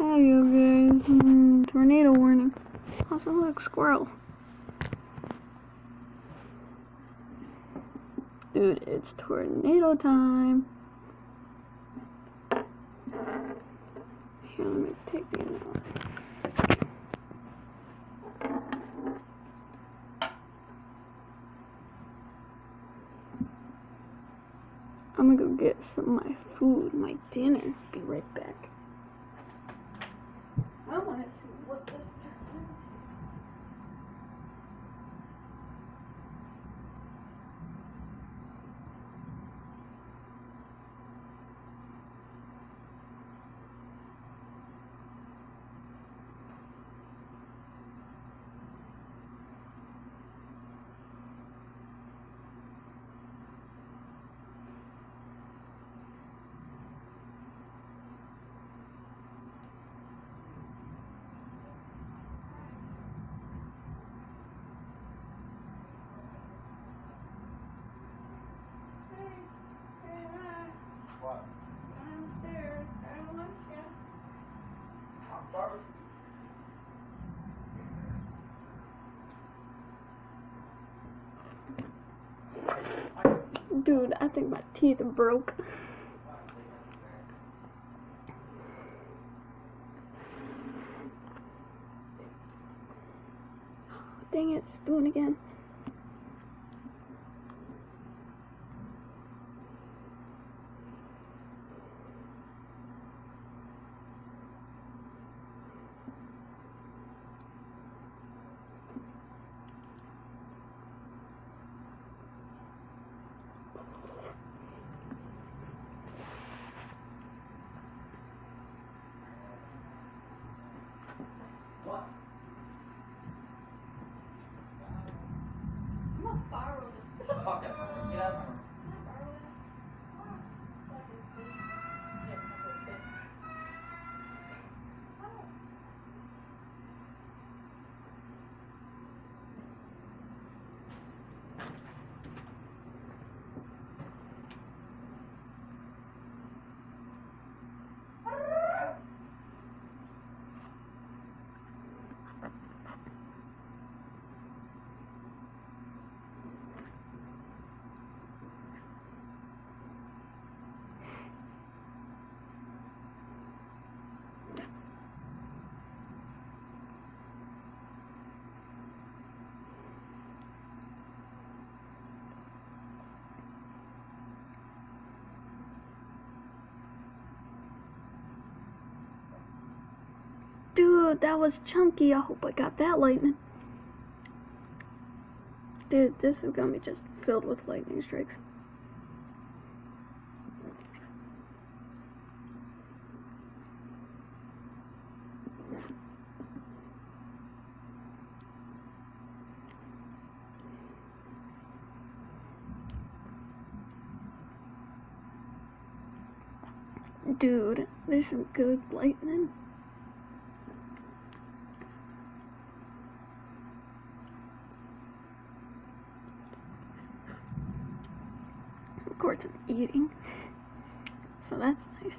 Hey you guys, tornado warning. Also look, squirrel. Dude, it's tornado time. Here, let me take these out. I'm gonna go get some of my food, my dinner. Be right back. I wanna see what this turned into. What? Downstairs, I don't want you. I'm thirsty. Dude, I think my teeth broke. Dang it, spoon again. What? I'm gonna borrow this. Shut the fuck up. Get out of my room. Can I borrow it? So I can see. Yes, I can sit. Dude, that was chunky. I hope I got that lightning. Dude, this is gonna be just filled with lightning strikes. Dude, there's some good lightning. Of course, I'm eating, so that's nice.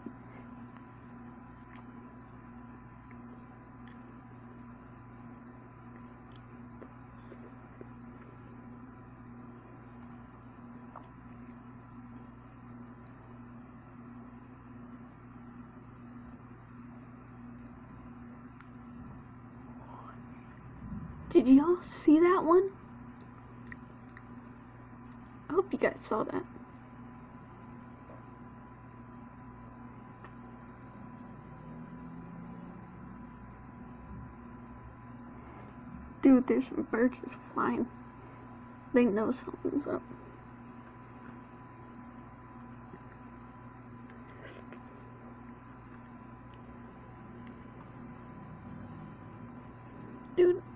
Did y'all see that one? I hope you guys saw that. Dude, there's some birds flying. They know something's up. Dude,